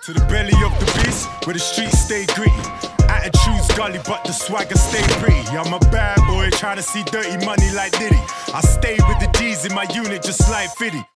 To the belly of the beast, where the streets stay gritty. Attitude's gully, but the swagger stay pretty. I'm a bad boy, trying to see dirty money like Diddy. I stay with the G's in my unit just like Fiddy.